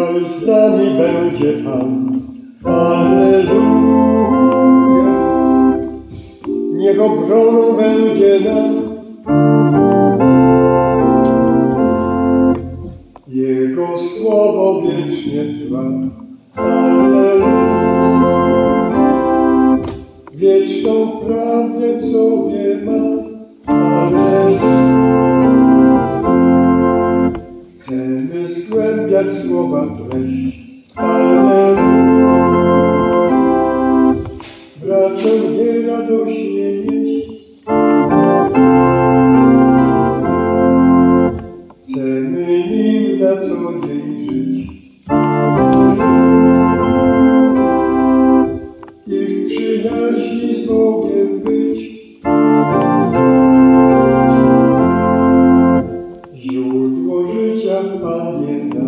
Niechaj z nami będzie Pan. Alleluja. Niech obroną będzie nam Jego słowo wiecznie trwa. Alleluja. Wieczną prawdę w sobie ma. Alleluja. Chcemy zgłębiać słowa treść. Alleluja. Braciom nie radośnie nieść. Chcemy nim na co dzień żyć. I w przyjaźni z Bogiem być. Źródło życia, Panie.